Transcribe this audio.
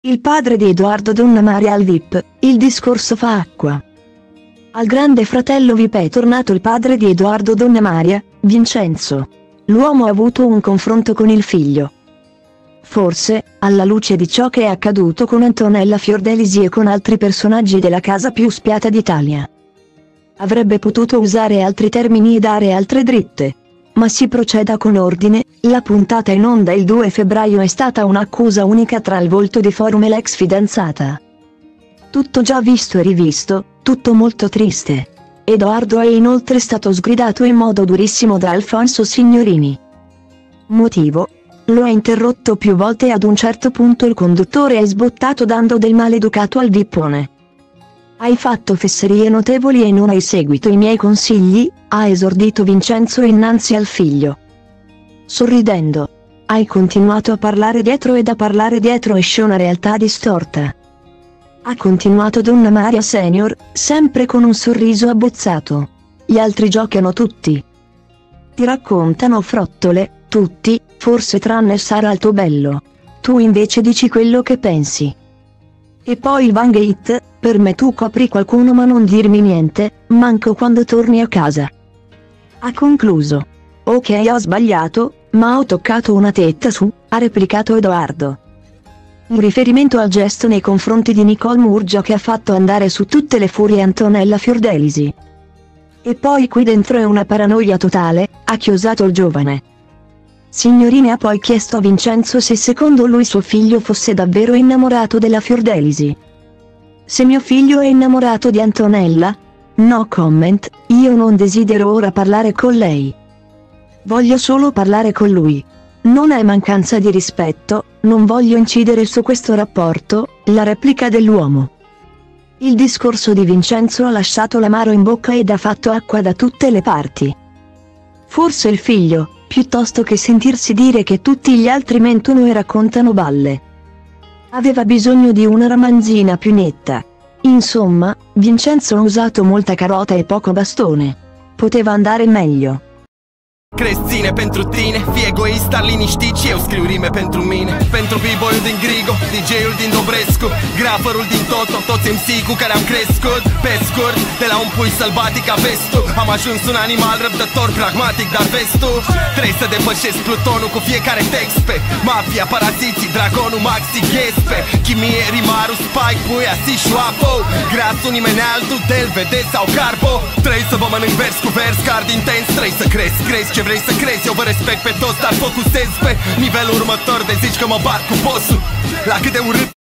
Il padre di Edoardo Donnamaria al VIP, il discorso fa acqua. Al grande fratello VIP è tornato il padre di Edoardo Donnamaria, Vincenzo. L'uomo ha avuto un confronto con il figlio. Forse, alla luce di ciò che è accaduto con Antonella Fiordelisi e con altri personaggi della casa più spiata d'Italia, avrebbe potuto usare altri termini e dare altre dritte. Ma si proceda con ordine. La puntata in onda il 2 febbraio è stata un'accusa unica tra il volto di Forum e l'ex fidanzata. Tutto già visto e rivisto, tutto molto triste. Edoardo è inoltre stato sgridato in modo durissimo da Alfonso Signorini. Motivo? Lo ha interrotto più volte e ad un certo punto il conduttore è sbottato dando del maleducato al vippone. Hai fatto fesserie notevoli e non hai seguito i miei consigli, ha esordito Vincenzo innanzi al figlio. Sorridendo. Hai continuato a parlare dietro ed a parlare dietro esce una realtà distorta. Ha continuato Donnamaria Senior, sempre con un sorriso abbozzato. Gli altri giocano tutti. Ti raccontano frottole, tutti, forse tranne Sara Altobello. Tu invece dici quello che pensi. E poi il Vangate, per me tu copri qualcuno ma non dirmi niente, manco quando torni a casa. Ha concluso. Ok, ho sbagliato, ma ho toccato una tetta su, ha replicato Edoardo. Un riferimento al gesto nei confronti di Nicole Murgia che ha fatto andare su tutte le furie Antonella Fiordelisi. E poi qui dentro è una paranoia totale, ha chiosato il giovane. Signorini ha poi chiesto a Vincenzo se secondo lui suo figlio fosse davvero innamorato della Fiordelisi. Se mio figlio è innamorato di Antonella? No comment, io non desidero ora parlare con lei. Voglio solo parlare con lui. Non è mancanza di rispetto, non voglio incidere su questo rapporto, la replica dell'uomo. Il discorso di Vincenzo ha lasciato l'amaro in bocca ed ha fatto acqua da tutte le parti. Forse il figlio, piuttosto che sentirsi dire che tutti gli altri mentono e raccontano balle, aveva bisogno di una ramanzina più netta. Insomma, Vincenzo ha usato molta carota e poco bastone. Poteva andare meglio. Crezi pentru tine, fii egoist, dar liniștit și eu scriu rime pentru mine. Pentru b-boy-ul din Grigo, DJ-ul din Dobrescu, graferul din Toto, toți MC cu care am crescut. Pe scurt, de la un pui sălbatic a vestul, am ajuns un animal răbdător, pragmatic, dar vestul trebuie să depășesc plutonul cu fiecare text pe mafia, paraziții, dragonul, maxi, ghespe chimie, rimarul, spike, puia, si și apo. Grasul nimeni altul, del, vede sau carbo. Trebuie să vă mănânc vers cu vers, card intens. Trebuie să crezi ce vrei să crezi. Eu vă respect pe toți, dar focusez pe nivelul următor. De zici că mă bat cu bossul. La cât de urât